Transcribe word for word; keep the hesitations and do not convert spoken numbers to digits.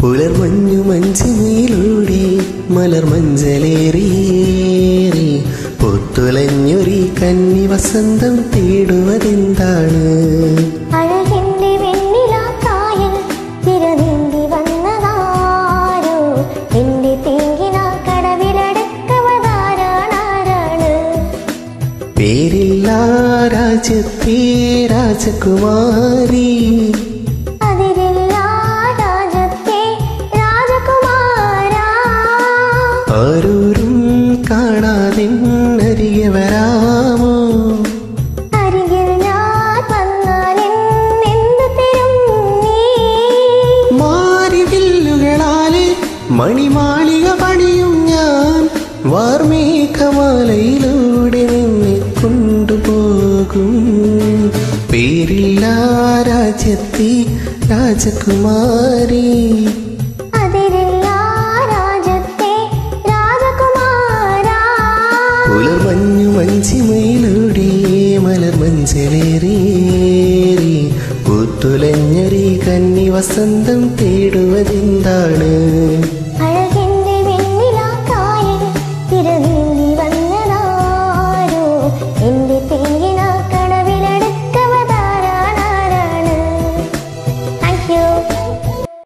പുലർമഞ്ഞു മഞ്ചിമയിലൂടി മലർ മഞ്ചലേറിയേറി പൊത്തുലഞ്ഞൊരി കന്നി വസന്തം തേടുവതെന്താണ്? അഴകിന്റെ വെണ്ണിലാക്കായൽ തിരനീന്തി വന്നതാരോ, എന്റെ തേങ്കിന കടവിലടക്കവതാരാണാരാണ്? പേരില്ല രാജ്യത്തെ രാജകുമാരി, ആരൂരും കാണാതെ അരികെ വരാമോ? അരികിൽ ഞാൻ വന്നാൽ എന്ത് തരും നീ? മാരിവില്ലുകളാലെ മണിമാളിക പണിയും ഞാൻ, വാർമേഘമാലയിലൂടെ നിന്നെ കൊണ്ടുപോകും. പേരില്ല രാജ്യത്തെ രാജകുമാരി, പുലർമഞ്ഞു മഞ്ചിമയിലൂടെ മലർ മഞ്ചലേറിയേറി പൂത്തുലഞ്ഞൊരി കന്നി വസന്തം തേടുവതെന്താണ്?